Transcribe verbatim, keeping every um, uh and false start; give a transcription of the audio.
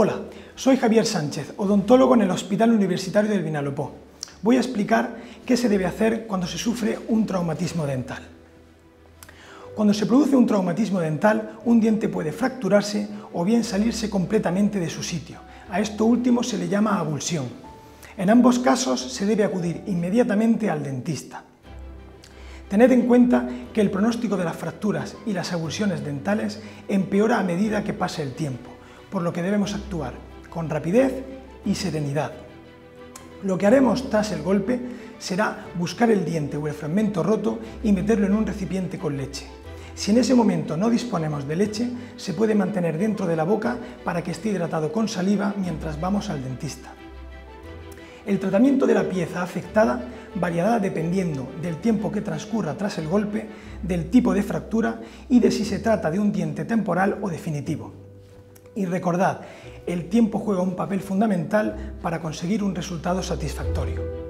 Hola, soy Javier Sánchez, odontólogo en el Hospital Universitario del Vinalopó. Voy a explicar qué se debe hacer cuando se sufre un traumatismo dental. Cuando se produce un traumatismo dental, un diente puede fracturarse o bien salirse completamente de su sitio. A esto último se le llama avulsión. En ambos casos se debe acudir inmediatamente al dentista. Tened en cuenta que el pronóstico de las fracturas y las avulsiones dentales empeora a medida que pase el tiempo, por lo que debemos actuar con rapidez y serenidad. Lo que haremos tras el golpe será buscar el diente o el fragmento roto y meterlo en un recipiente con leche. Si en ese momento no disponemos de leche, se puede mantener dentro de la boca para que esté hidratado con saliva mientras vamos al dentista. El tratamiento de la pieza afectada variará dependiendo del tiempo que transcurra tras el golpe, del tipo de fractura y de si se trata de un diente temporal o definitivo. Y recordad, el tiempo juega un papel fundamental para conseguir un resultado satisfactorio.